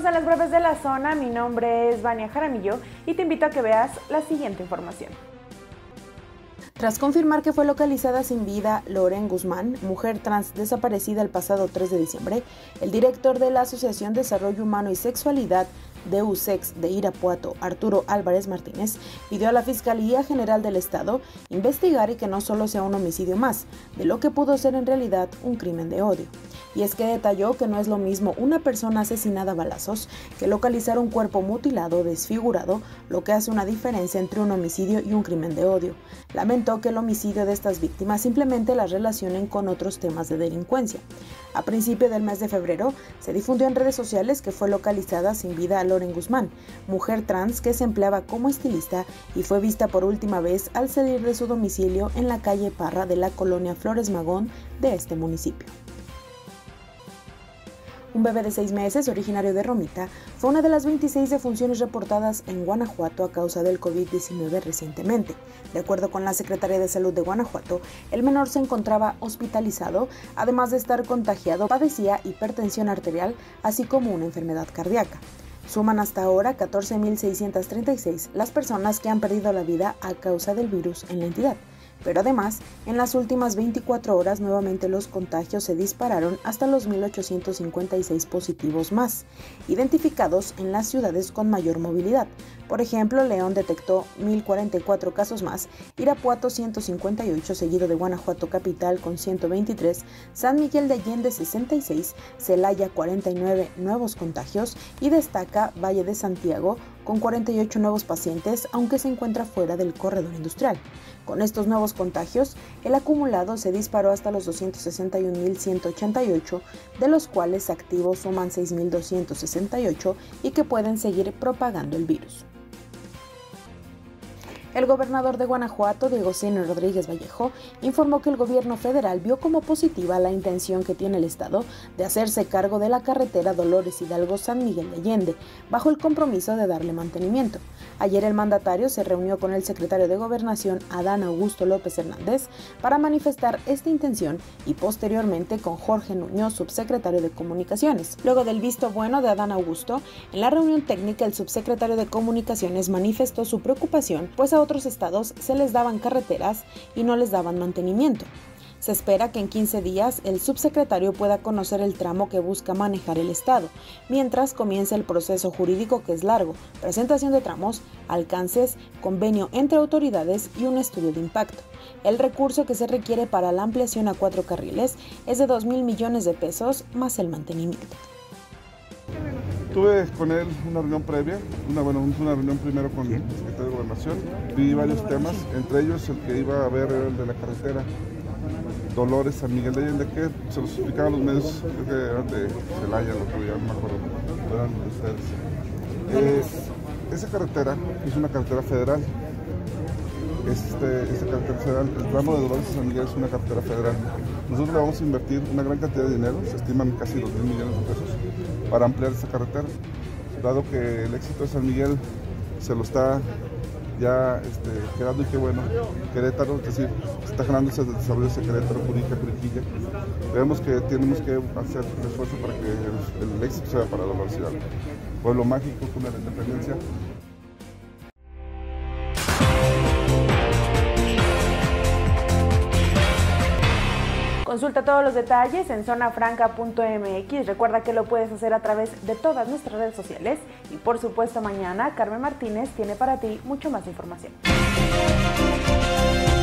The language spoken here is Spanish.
Seguimos en las breves de la zona, mi nombre es Vania Jaramillo y te invito a que veas la siguiente información. Tras confirmar que fue localizada sin vida Loren Guzmán, mujer trans desaparecida el pasado 3 de diciembre, el director de la Asociación Desarrollo Humano y Sexualidad de USEX de Irapuato, Arturo Álvarez Martínez, pidió a la Fiscalía General del Estado investigar y que no solo sea un homicidio más, de lo que pudo ser en realidad un crimen de odio. Y es que detalló que no es lo mismo una persona asesinada a balazos que localizar un cuerpo mutilado, desfigurado, lo que hace una diferencia entre un homicidio y un crimen de odio. Lamentó que el homicidio de estas víctimas simplemente las relacionen con otros temas de delincuencia. A principio del mes de febrero, se difundió en redes sociales que fue localizada sin vida a Loren Guzmán, mujer trans que se empleaba como estilista y fue vista por última vez al salir de su domicilio en la calle Parra de la colonia Flores Magón de este municipio. Un bebé de 6 meses, originario de Romita, fue una de las 26 defunciones reportadas en Guanajuato a causa del COVID-19 recientemente. De acuerdo con la Secretaría de Salud de Guanajuato, el menor se encontraba hospitalizado, además de estar contagiado, padecía hipertensión arterial, así como una enfermedad cardíaca. Suman hasta ahora 14.636 las personas que han perdido la vida a causa del virus en la entidad. Pero además, en las últimas 24 horas nuevamente los contagios se dispararon hasta los 1.856 positivos más, identificados en las ciudades con mayor movilidad. Por ejemplo, León detectó 1.044 casos más, Irapuato 158, seguido de Guanajuato capital con 123, San Miguel de Allende 66, Celaya 49 nuevos contagios y destaca Valle de Santiago con 48 nuevos pacientes, aunque se encuentra fuera del corredor industrial. Con estos nuevos contagios, el acumulado se disparó hasta los 261.188, de los cuales activos suman 6.268 y que pueden seguir propagando el virus. El gobernador de Guanajuato, Diego Sinue Rodríguez Vallejo, informó que el gobierno federal vio como positiva la intención que tiene el Estado de hacerse cargo de la carretera Dolores Hidalgo-San Miguel de Allende, bajo el compromiso de darle mantenimiento. Ayer el mandatario se reunió con el secretario de Gobernación, Adán Augusto López Hernández, para manifestar esta intención y posteriormente con Jorge Nuño, subsecretario de Comunicaciones. Luego del visto bueno de Adán Augusto, en la reunión técnica el subsecretario de Comunicaciones manifestó su preocupación, pues a otros estados se les daban carreteras y no les daban mantenimiento. Se espera que en 15 días el subsecretario pueda conocer el tramo que busca manejar el Estado, mientras comienza el proceso jurídico que es largo, presentación de tramos, alcances, convenio entre autoridades y un estudio de impacto. El recurso que se requiere para la ampliación a 4 carriles es de 2.000 millones de pesos más el mantenimiento. Tuve con él una reunión previa, una reunión primero con el secretario de Gobernación, vi varios temas, entre ellos el que iba a ver era el de la carretera Dolores San Miguel de Allende, que se los explicaban los medios, creo que eran de Celaya, lo que no me acuerdo, eran ustedes. Esa carretera es una carretera federal. Esta carretera federal, el tramo de Dolores San Miguel es una carretera federal. Nosotros le vamos a invertir una gran cantidad de dinero, se estiman casi 2.000 millones de pesos, para ampliar esta carretera, dado que el éxito de San Miguel se lo está ya quedando, y qué bueno, Querétaro, es decir, se está ganando ese desarrollo de Querétaro, Juriquilla. Vemos que tenemos que hacer un esfuerzo para que el éxito sea para Dolores Hidalgo. Pueblo mágico, cuna de la independencia. Consulta todos los detalles en zonafranca.mx. Recuerda que lo puedes hacer a través de todas nuestras redes sociales. Y por supuesto mañana Carmen Martínez tiene para ti mucho más información.